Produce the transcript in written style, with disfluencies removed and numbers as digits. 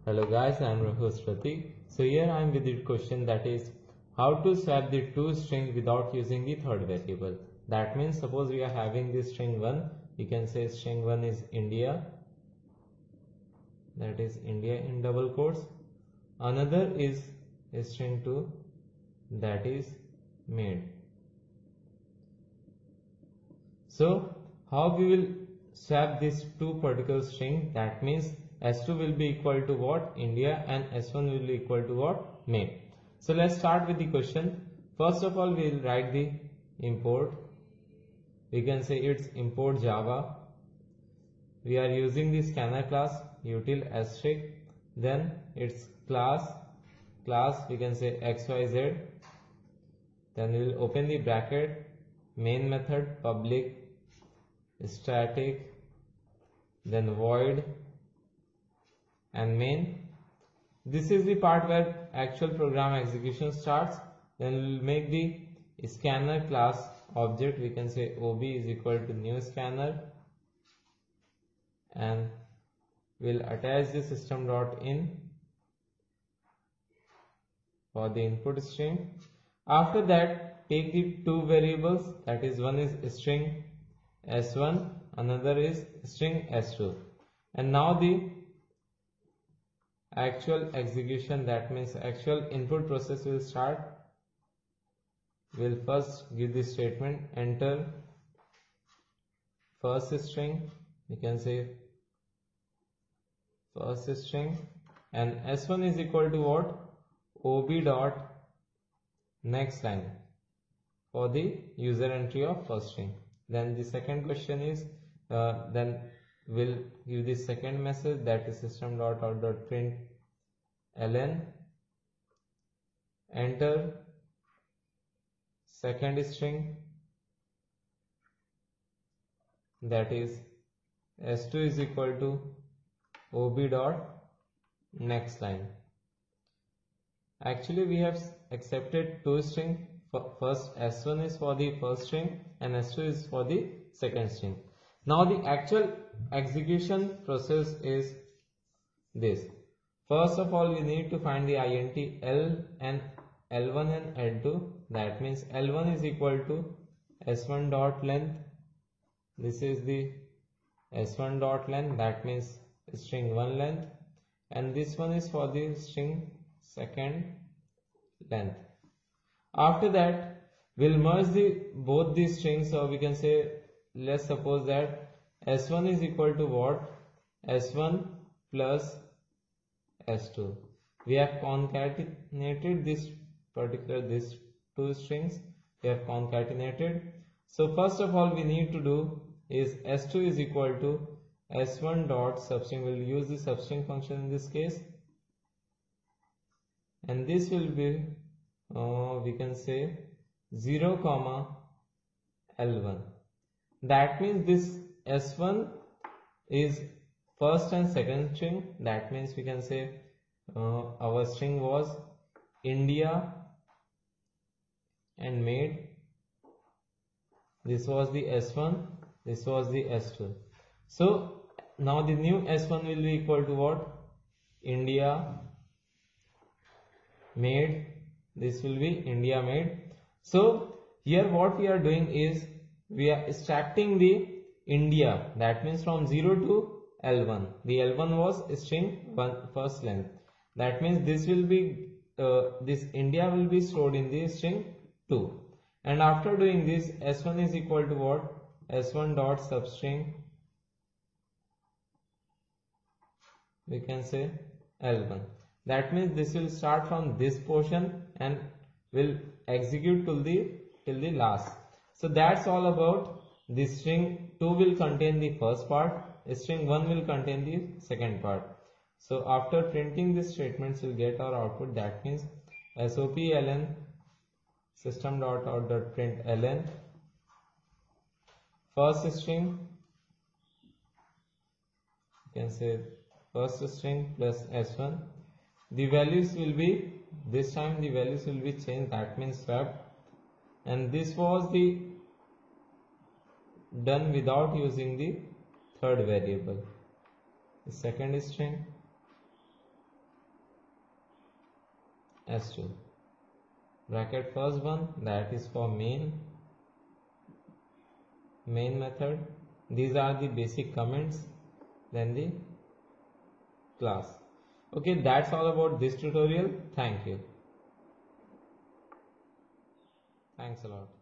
Hello guys, I am your host Pratik. So here I am with the question, that is how to swap the two strings without using the third variable. That means suppose we are having this string 1, we can say string 1 is India, that is India in double quotes. Another is string 2, that is made. So how we will swap these two particular string? That means S2 will be equal to what? India, and S1 will be equal to what? Made. So let's start with the question. First of all, we will write the import. We can say it's import Java. We are using the scanner class util asterisk. Then its class we can say XYZ. Then we will open the bracket, main method public static, then void and main. This is the part where actual program execution starts. Then we will make the scanner class object. We can say ob is equal to new scanner, and we'll attach the system.in for the input string. After that, take the two variables, that is one is string S1, another is string S2, and now the actual execution, that means actual input process will start. We'll first give the statement enter first string, we can say first string, and S1 is equal to what? ob dot next line for the user entry of first string. Then the second question is then we'll give the second message, that is system.out.println enter second string, that is S2 is equal to ob dot next line. Actually we have accepted two strings. First S1 is for the first string and S2 is for the second string. Now the actual execution process is this. First of all, we need to find the int L and L1 and L2. That means L1 is equal to S1 dot length. This is the S1 dot length, that means string 1 length, and this one is for the string second length. After that, we'll merge both these strings. So we can say, let's suppose that S1 is equal to what? S1 plus S2. We have concatenated these two strings. We have concatenated. So first of all, we need to do is S2 is equal to S1 dot substring. We'll use the substring function in this case, and this will be we can say 0 comma L1. That means this S1 is first and second string. That means we can say our string was India and made. This was the S1, this was the S2. So now the new S1 will be equal to what? India made. This will be India made. So here what we are doing is we are extracting the India, that means from 0 to L1. The L1 was string 1 first length. That means this will be this India will be stored in the string 2. And after doing this, S1 is equal to what? S1 dot substring, we can say L1. That means this will start from this portion and will execute till the last. So that's all about the string 2 will contain the first part, string 1 will contain the second part. So after printing these statements, we'll get our output. That means sopln system.out.println first string, you can say first string plus S1. The values will be, this time the values will be changed, that means swapped, and this was the done without using the third variable. The second string s2. Bracket first one, that is for main method. These are the basic comments, then the class. Okay, that's all about this tutorial. Thank you. Thanks a lot.